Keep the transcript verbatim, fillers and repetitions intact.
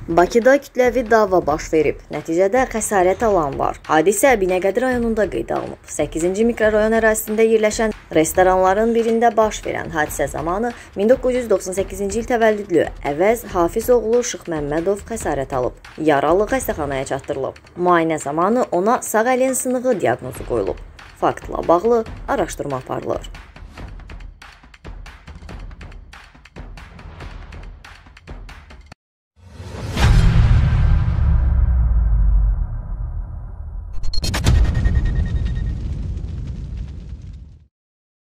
Bakıda kütləvi dava baş verib. Nəticədə xəsarət alan var. Hadisə Binəqədi rayonunda qeydə alınıb. səkkizinci mikrorayon ərazisində yerləşən restoranların birində baş verən hadisə zamanı min doqquz yüz doxsan səkkizinci il təvəllüdlü Əvəz Hafiz oğlu Şıxməmmədov xəsarət alıb. Yaralı xəstəxanaya çatdırılıb. Müayinə zamanı ona sağ əlin sınığı diaqnozu qoyulub. Faktla bağlı araşdırma aparılır.